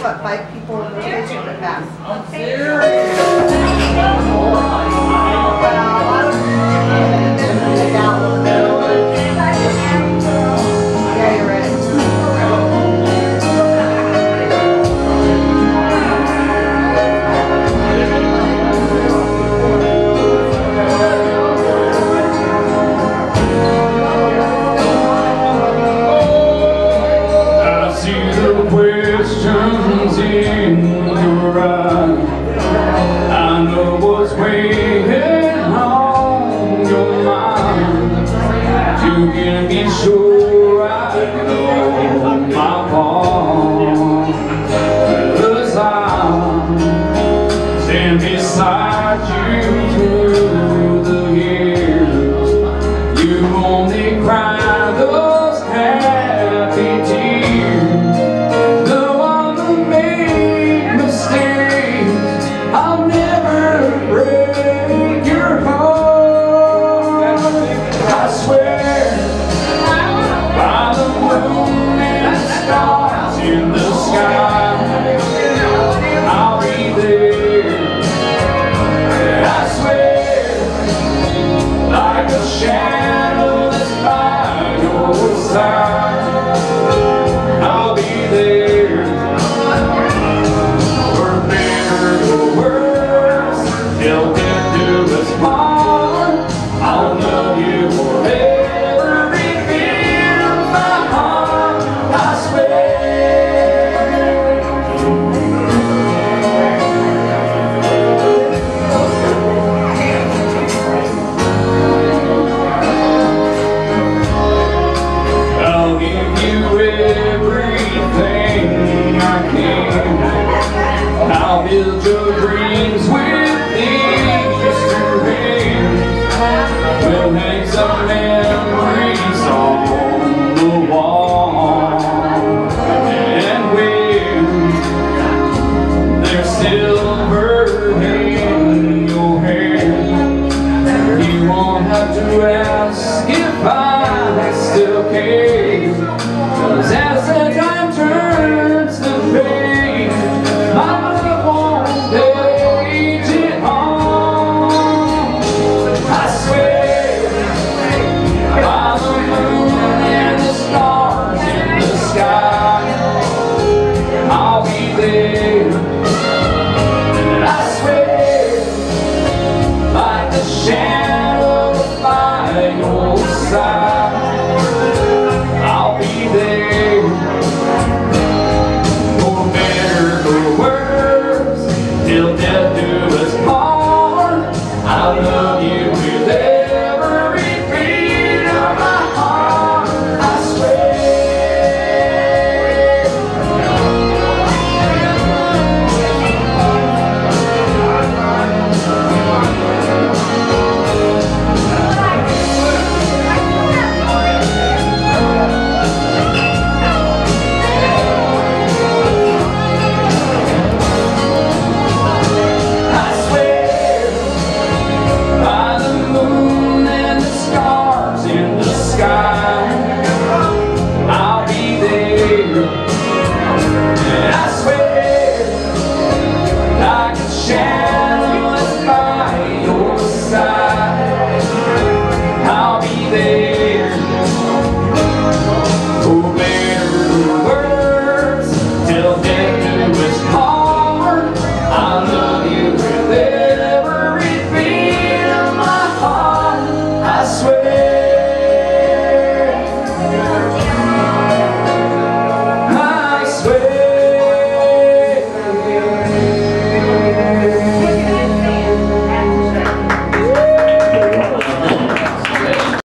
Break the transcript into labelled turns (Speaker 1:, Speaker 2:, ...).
Speaker 1: there's what, 5 people in the rotation that pass. Yeah, you're right.
Speaker 2: Questions in your eyes, I know what's weighing on your mind. You can be sure I know my part, 'cause I stand beside you through the years. You only cry those happy tears. I'll never break your heart. I swear by the moon and stars in the sky, I'll be there. I swear, like a shadow that's by your side, I'll be there. Till death do us part, I'll love you forever, reveal my heart, I swear. I'll give you everything I can. I'll build your